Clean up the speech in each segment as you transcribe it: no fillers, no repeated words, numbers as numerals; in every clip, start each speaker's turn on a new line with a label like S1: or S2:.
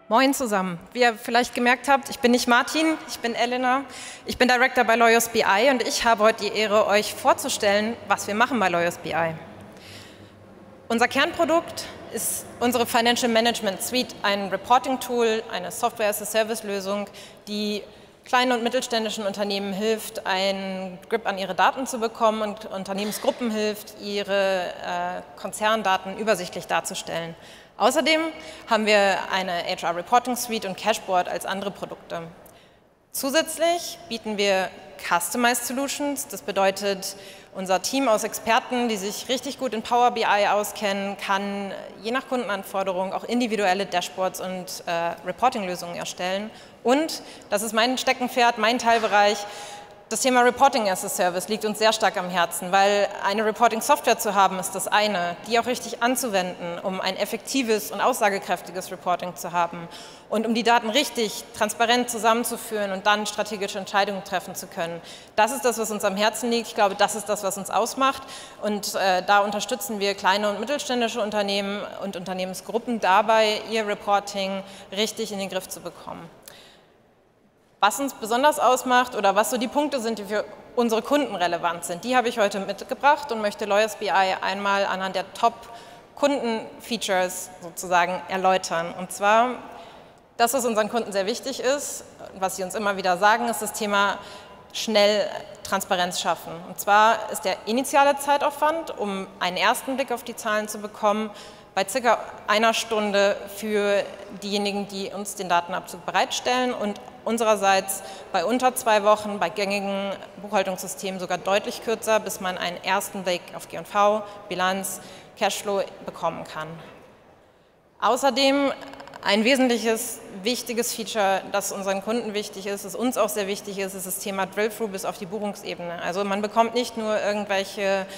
S1: Moin zusammen. Wie ihr vielleicht gemerkt habt, ich bin nicht Martin, ich bin Elena. Ich bin Director bei Lawyers BI und ich habe heute die Ehre, euch vorzustellen, was wir machen bei Lawyers BI. Unser Kernprodukt ist unsere Financial Management Suite, ein Reporting-Tool, eine Software-as-a-Service-Lösung, die kleinen und mittelständischen Unternehmen hilft, einen Grip an ihre Daten zu bekommen und Unternehmensgruppen hilft, ihre Konzerndaten übersichtlich darzustellen. Außerdem haben wir eine HR Reporting Suite und Cashboard als andere Produkte. Zusätzlich bieten wir Customized Solutions, das bedeutet, unser Team aus Experten, die sich richtig gut in Power BI auskennen, kann je nach Kundenanforderung auch individuelle Dashboards und Reporting-Lösungen erstellen. Und, das ist mein Steckenpferd, mein Teilbereich, das Thema Reporting as a Service liegt uns sehr stark am Herzen, weil eine Reporting-Software zu haben ist das eine, die auch richtig anzuwenden, um ein effektives und aussagekräftiges Reporting zu haben und um die Daten richtig, transparent zusammenzuführen und dann strategische Entscheidungen treffen zu können. Das ist das, was uns am Herzen liegt. Ich glaube, das ist das, was uns ausmacht und da unterstützen wir kleine und mittelständische Unternehmen und Unternehmensgruppen dabei, ihr Reporting richtig in den Griff zu bekommen. Was uns besonders ausmacht oder was so die Punkte sind, die für unsere Kunden relevant sind, die habe ich heute mitgebracht und möchte Lawyers BI einmal anhand der Top-Kunden-Features sozusagen erläutern. Und zwar, das, was unseren Kunden sehr wichtig ist, was sie uns immer wieder sagen, ist das Thema schnell Transparenz schaffen. Und zwar ist der initiale Zeitaufwand, um einen ersten Blick auf die Zahlen zu bekommen, bei circa einer Stunde für diejenigen, die uns den Datenabzug bereitstellen und unsererseits bei unter 2 Wochen, bei gängigen Buchhaltungssystemen sogar deutlich kürzer, bis man einen ersten Blick auf G&V, Bilanz, Cashflow bekommen kann. Außerdem ein wesentliches, wichtiges Feature, das unseren Kunden wichtig ist, das uns auch sehr wichtig ist, ist das Thema Drill-Through bis auf die Buchungsebene. Also man bekommt nicht nur irgendwelche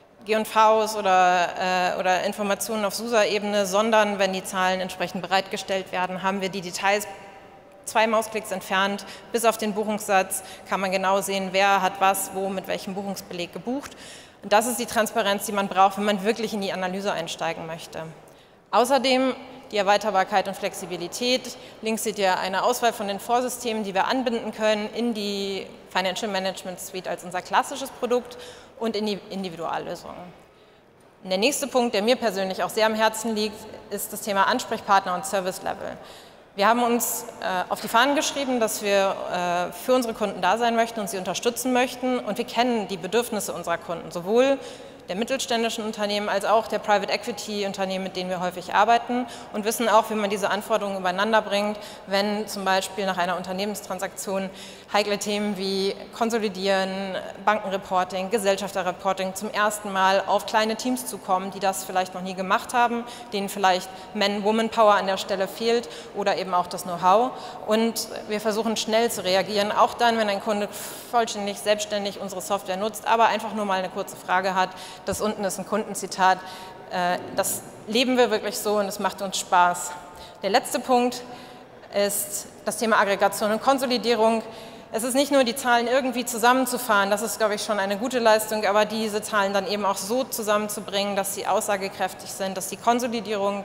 S1: G&Vs oder Informationen auf SUSA-Ebene, sondern wenn die Zahlen entsprechend bereitgestellt werden, haben wir die Details 2 Mausklicks entfernt, bis auf den Buchungssatz kann man genau sehen, wer hat was, wo, mit welchem Buchungsbeleg gebucht. Und das ist die Transparenz, die man braucht, wenn man wirklich in die Analyse einsteigen möchte. Außerdem die Erweiterbarkeit und Flexibilität. Links seht ihr eine Auswahl von den Vorsystemen, die wir anbinden können in die Financial Management Suite als unser klassisches Produkt und in die Individuallösungen. Und der nächste Punkt, der mir persönlich auch sehr am Herzen liegt, ist das Thema Ansprechpartner und Service Level. Wir haben uns auf die Fahnen geschrieben, dass wir für unsere Kunden da sein möchten und sie unterstützen möchten. Und wir kennen die Bedürfnisse unserer Kunden, sowohl der mittelständischen Unternehmen als auch der Private Equity Unternehmen, mit denen wir häufig arbeiten und wissen auch, wie man diese Anforderungen übereinander bringt, wenn zum Beispiel nach einer Unternehmenstransaktion heikle Themen wie Konsolidieren, Bankenreporting, Gesellschafterreporting zum ersten Mal auf kleine Teams zukommen, die das vielleicht noch nie gemacht haben, denen vielleicht Man-Woman-Power an der Stelle fehlt oder eben auch das Know-how. Und wir versuchen schnell zu reagieren, auch dann, wenn ein Kunde vollständig selbstständig unsere Software nutzt, aber einfach nur mal eine kurze Frage hat. Das unten ist ein Kundenzitat. Das leben wir wirklich so und es macht uns Spaß. Der letzte Punkt ist das Thema Aggregation und Konsolidierung. Es ist nicht nur, die Zahlen irgendwie zusammenzufahren, das ist, glaube ich, schon eine gute Leistung, aber diese Zahlen dann eben auch so zusammenzubringen, dass sie aussagekräftig sind, dass die Konsolidierung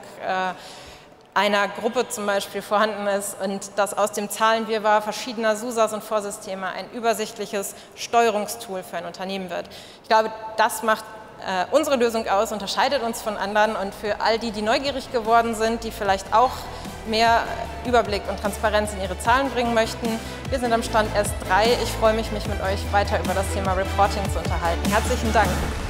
S1: einer Gruppe zum Beispiel vorhanden ist und dass aus dem Zahlenwirrwarr verschiedener SUSAs und Vorsysteme ein übersichtliches Steuerungstool für ein Unternehmen wird. Ich glaube, das macht unsere Lösung aus, unterscheidet uns von anderen und für all die, die neugierig geworden sind, die vielleicht auch mehr Überblick und Transparenz in ihre Zahlen bringen möchten. Wir sind am Stand S3. Ich freue mich, mich mit euch weiter über das Thema Reporting zu unterhalten. Herzlichen Dank.